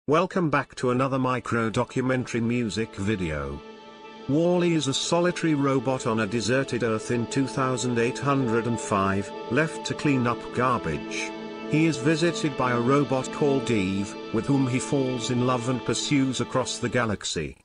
Welcome back to another micro-documentary music video. WALLE is a solitary robot on a deserted Earth in 2805, left to clean up garbage. He is visited by a robot called Eve, with whom he falls in love and pursues across the galaxy.